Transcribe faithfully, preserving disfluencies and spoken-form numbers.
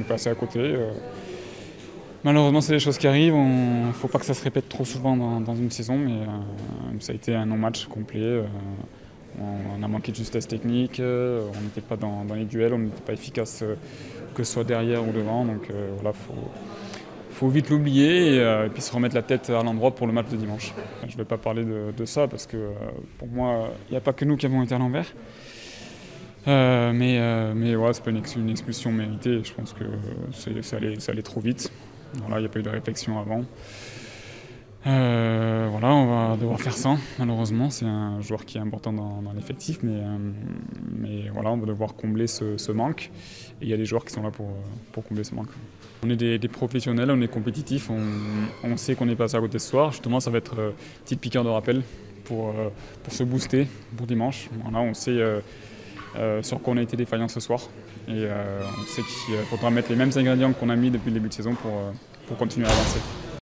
est passé à côté. Euh, malheureusement, c'est des choses qui arrivent. Il ne faut pas que ça se répète trop souvent dans, dans une saison, mais euh, ça a été un non-match complet. Euh, on, on a manqué de justesse technique, euh, on n'était pas dans, dans les duels, on n'était pas efficace, euh, que ce soit derrière ou devant. Donc euh, voilà, faut, faut vite l'oublier et, euh, et puis se remettre la tête à l'endroit pour le match de dimanche. Je ne vais pas parler de, de ça parce que euh, pour moi, il n'y a pas que nous qui avons été à l'envers. Euh, mais euh, mais ouais, c'est pas une, ex une expulsion méritée. Je pense que ça allait, ça allait trop vite. Voilà, il n'y a pas eu de réflexion avant. Euh, voilà, on va devoir faire ça. Malheureusement, c'est un joueur qui est important dans, dans l'effectif, mais, euh, mais voilà, on va devoir combler ce, ce manque. Et il y a des joueurs qui sont là pour, pour combler ce manque. On est des, des professionnels, on est compétitifs, on, on sait qu'on est passé à côté ce soir. Justement, ça va être une euh, petite piqûre de rappel pour, euh, pour se booster pour dimanche. Voilà, on sait euh, euh, sur quoi on a été défaillant ce soir. Et euh, on sait qu'il faudra mettre les mêmes ingrédients qu'on a mis depuis le début de saison pour, euh, pour continuer à avancer.